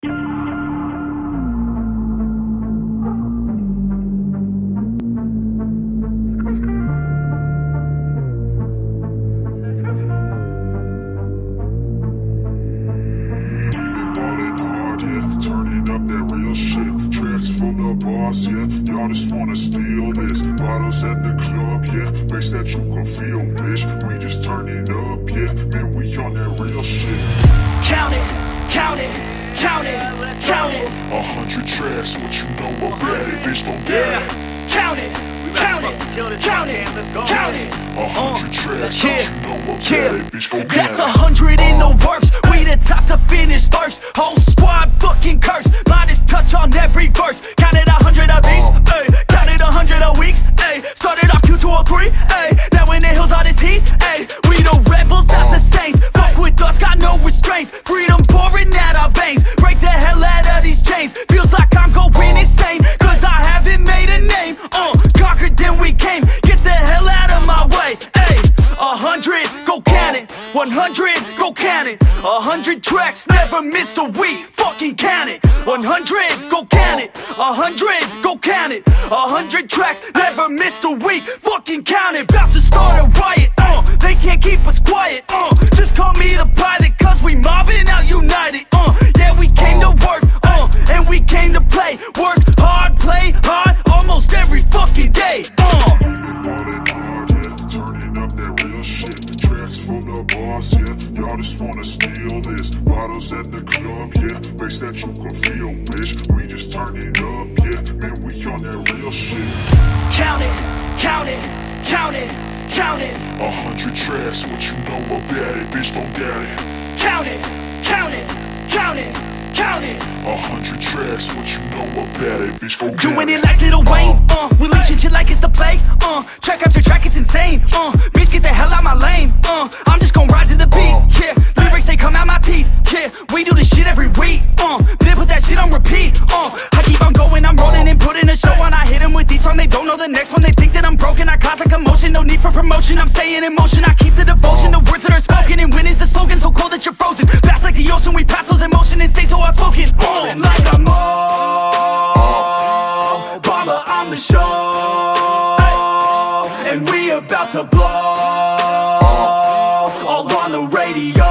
Yeah, y'all just wanna steal this. Bottles at the club, yeah, makes that you can feel, bitch. We just turn it up, yeah, man, we on that real shit. Count it, count it, count it, count it. 100 tracks, what you know about it, bitch, don't get it. Count it, count it, count it, count it. 100 tracks, what you know about it, bitch, don't get it. That's 100 in the works, we the top to finish first. Whole squad fucking cursed, Midas touch on every verse. Counted 100 a piece, ayy, counted 100 a weeks, ayy. Started off Q203, ayy, now in the hills all this heat, ayy. We the rebels, not the saints, fuck with us, got no restraints. Freedom pouring out our veins, break the hell out of these chains. Feels like I'm going insane, cause I haven't made a name. Conquered then we came, get the hell out of my way, ayy. 100, go count it, 100, go count it. 100 tracks, never missed a week, fucking count it. 100, go count it, 100, go count it. 100 tracks, never missed a week, fucking count it. About to start a riot, they can't keep us quiet, just call me the pilot, cause we mobbing out united, yeah, we came to work, and we came to play. Work hard, play hard, almost every fucking day, yeah, y'all just wanna steal this. Bottles at the club, yeah, makes that you can feel, bitch. We just turn it up, yeah, man, we on that real shit. Count it, count it, count it, count it. 100 tracks, what you know about it, bitch, don't get it. Count it, count it, count it, count it. 100 tracks, what you know about it, bitch, go get it. Doing it like Lil Wayne, releasing shit like it's the plague, track after track, it's insane, bitch, get the hell out my lane, I'm just gon' ride to the beat, yeah, lyrics, they come out my teeth, yeah, we do this shit every week, then put that shit on repeat, I keep on going, I'm rolling and putting a show on, I hit them with these songs, they don't know the next one, they think that I'm broken, I cause a commotion, no need for promotion, I'm staying in motion, I keep the devotion, the words that are spoken, and when is the slogan so cold that you're frozen, pass like the ocean, we pass those emotions and stay so outspoken, like I'm Obama, I'm the show, and we about to blow, all on the radio.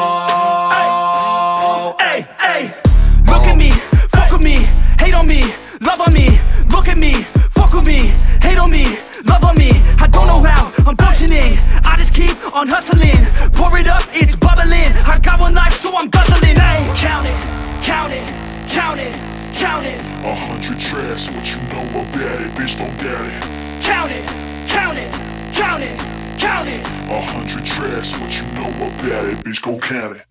Hey, hey, look at me, fuck with me, hate on me, love on me. Look at me, fuck with me, hate on me, love on me. I don't know how I'm functioning, I just keep on hustling. Pour it up, it's bubbling, I got one life so I'm guzzling. Hey, count it, count it, count it, count it. 100 tracks, what you know about it, bitch, don't get it. Count it, count it, count it, count it. 100 tracks, what you know about it, bitch, go count it.